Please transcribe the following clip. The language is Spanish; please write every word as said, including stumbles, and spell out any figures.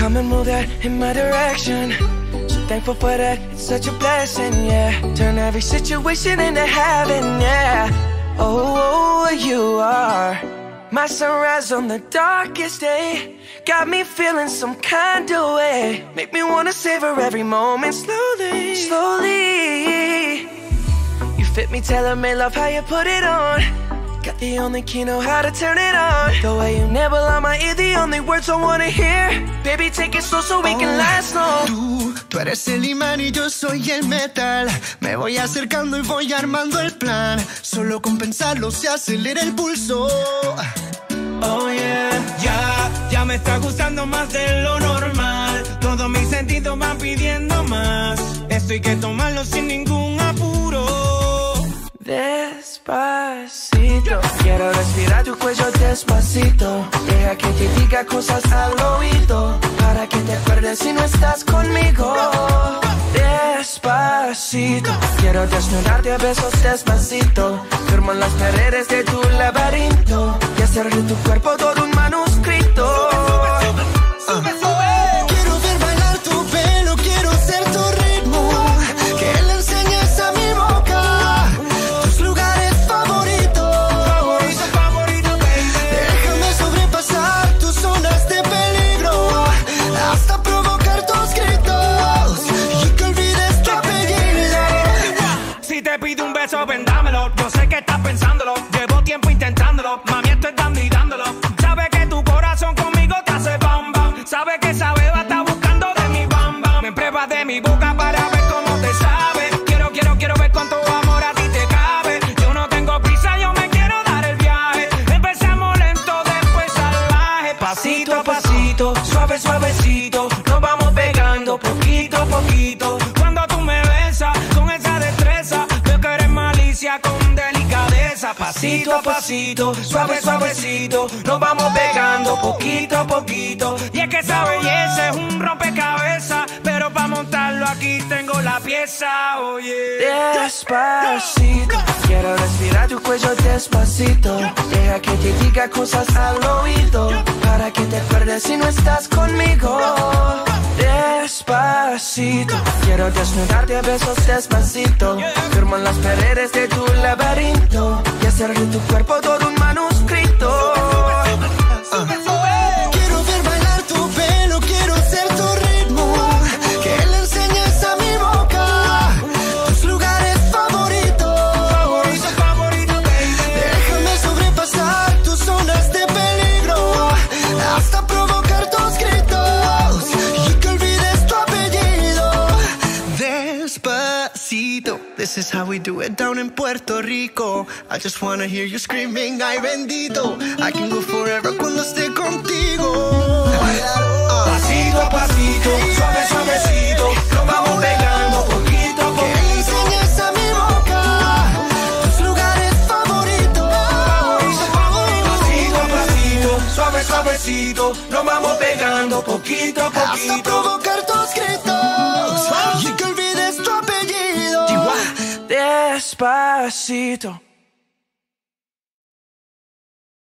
come and move that in my direction. So thankful for that, it's such a blessing, yeah. Turn every situation into heaven, yeah. Oh, oh, you are my sunrise on the darkest day. Got me feeling some kind of way. Make me wanna savor every moment slowly, slowly. You fit me, tailor-made, love how you put it on. Got the only key, know how to turn it on. The way you nibble on my ear, the only words I wanna hear. Baby, take it slow so we can last long. Tú, tú eres el imán y yo soy el metal. Me voy acercando y voy armando el plan. Solo con pensarlo se acelera el pulso. Oh yeah, ya, ya me está gustando más de lo normal. Todos mis sentidos van pidiendo más. Esto hay que tomarlo sin ningún apuro. Despacito, quiero respirar tu cuello despacito. Deja que te diga cosas al oído, para que te acuerdes si no estás conmigo. Despacito, quiero desnudarte a besos despacito. Firmo en las paredes de tu laberinto y hacer de tu cuerpo todo un manuscrito. Sube, sube, sube. Quiero ver bailar tu pelo, quiero ser tu ritmo. Que le enseñes a mi boca tus lugares favoritos. Favorito, favorito, baby. Déjame sobrepasar tus zonas de peligro, hasta provocar tus gritos y que olvides tu apellido. Si te pido un beso, ven dámelo. Yo sé que estás pensándolo, llevo tiempo intentándolo. Mami, estoy dando y dándolo. Sabes que tu corazón conmigo te hace bam bam. Sabes que esa beba está buscando de mi bam bam. Me pruebas de mi boca para ver cómo te sabe. Quiero, quiero, quiero ver cuánto amor a ti te cabe. Yo no tengo prisa, yo me quiero dar el viaje. Empezamos lento, después salvaje. Pasito a pasito, suave, suavecito. Nos vamos pegando poquito a poquito. Cuando tú me besas con esa destreza, veo que eres malicia con delicadeza. Pasito a pasito, suave, suavecito. Nos vamos pegando poquito a poquito. Y es que esa belleza es un rompecabezas, pero para montarlo aquí tengo la pieza, oye. Despacito, quiero respirar tu cuello despacito. Deja que te diga cosas al oído, para que te acuerdes si no estás conmigo. Despacito, quiero desnudarte a besos despacito. Firmo en las paredes de tu laberinto y hacer de tu cuerpo todo un manuscrito. Sube, sube. Quiero ver bailar tu pelo, quiero ser tu ritmo. Que le enseñes a mi boca tus lugares favoritos. Favorito, favorito, baby. Déjame sobrepasar tus zonas de peligro, hasta provocar tus gritos y que olvides tu apellido. Despacito, this is how we do it down in Puerto Rico. I just wanna hear you screaming, ay bendito. I can go forever cuando esté contigo. Pasito a pasito, suave, suavecito. Nos vamos pegando poquito a Que le poquito. enseñes a mi boca tus lugares favoritos. Pasito a pasito, suave, suavecito. Nos vamos pegando poquito a Hasta poquito. provocar tus gritos y que olvides tu apellido. Despacito.